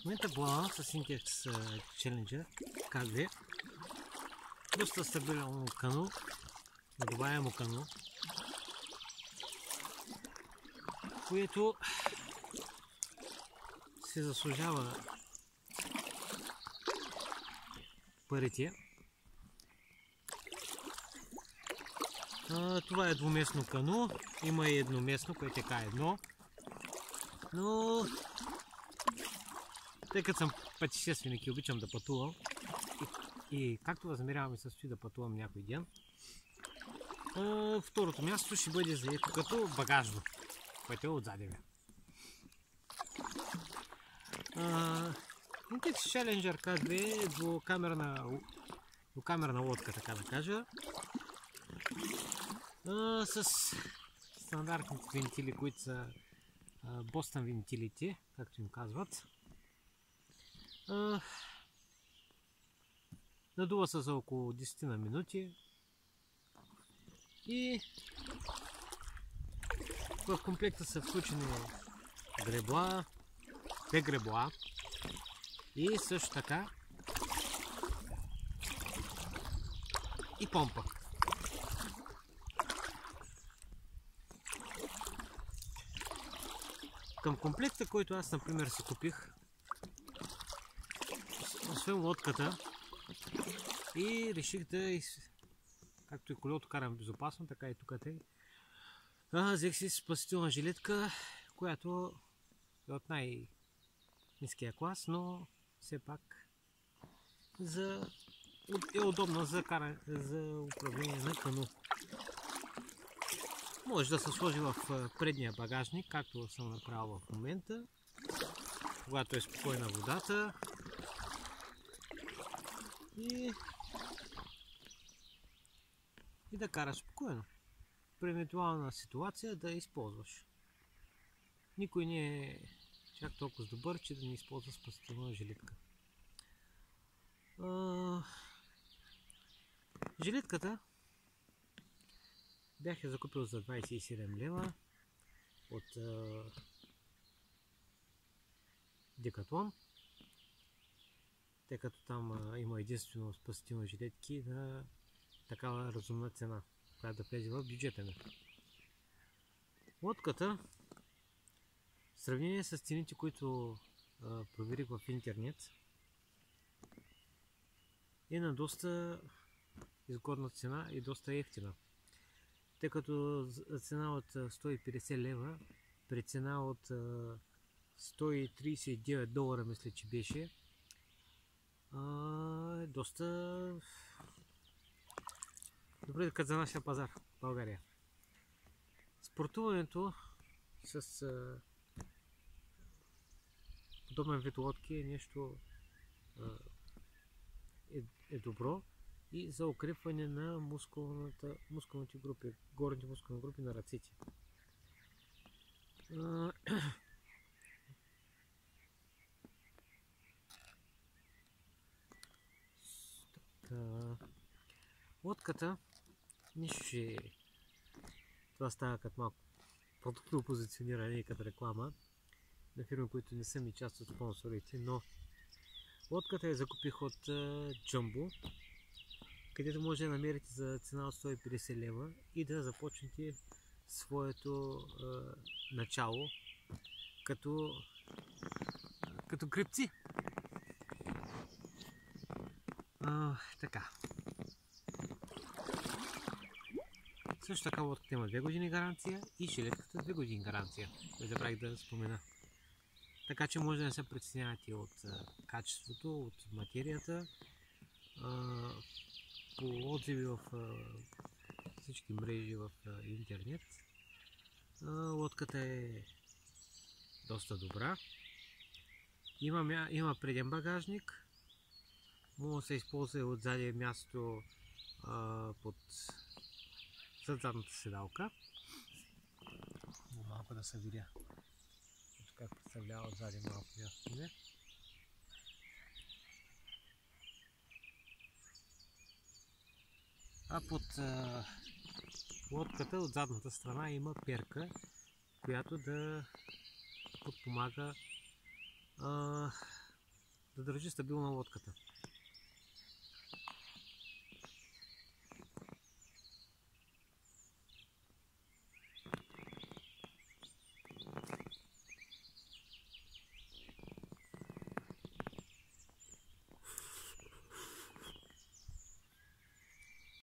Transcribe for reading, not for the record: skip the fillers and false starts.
момента плавам с INTEX Challenger K2. Доста стабилно кану, надуваемо кану, което се заслужава парите. Това е двуместно кану, има и едноместно, което е K1, но тъй като съм пътешественик и обичам да пътувам и както възнамерявам и състои да пътувам някой ден, второто място ще бъде заето като багажно, което е отзади ми. INTEX Challenger K2 е двукамерна лодка, така да кажа, с стандартните вентили, които са Бостън вентилите, както им казват. Надува се за около 10 на минути и в комплекта са включени гребла, две гребла и също така и помпа. Към комплекта, който аз например си купих, освен лодката, и реших да, както и колелото карам безопасно, така и тук взех си спасителна жилетка, която е от най-ниския клас, но все пак е удобна за управление на кану. Може да се сложи в предния багажник, както съм направил в момента, когато е спокойна водата, и да караш спокойно. При евентуална ситуация да използваш. Никой не е чак толкова добър, че да не използва спасителна жилетка. Жилетката бях я закупил за 27 лева от Декатлон, тъй като там има единствено спасителни жилетки на такава разумна цена, която да влезе в бюджета ми. Лодката, в сравнение с цените, които проверих в интернет, е на доста изгодна цена и доста ефтина. Тъй като цена от 150 лева при цена от 139 долара, мисля, че беше, е доста добре като за нашия пазар в България. Спортуването с подобен вид лодки е нещо добро и за укрепване на мускулните групи, горните мускулни групи на ръцете. Лодката, нищо, че това става като малко продуктово позициониране и като реклама на фирми, които не са ми част от спонсорите, но лодката я закупих от Jumbo, където може да намерите за цена от 150 лева и да започнете своето начало като гребци. Така. Също така лодката има 2 години гаранция и жилетката 2 години гаранция. Не забравих да спомена. Така че може да не се притеснявате от качеството, от материята. По отзиви в всички мрежи в интернет, лодката е доста добра. Има преден багажник. Може да се използва и отзади място под задната седалка. Малко да се видя как представлява отзади малко място. А под лодката от задната страна има перка, която да подпомага да държи стабилна лодката.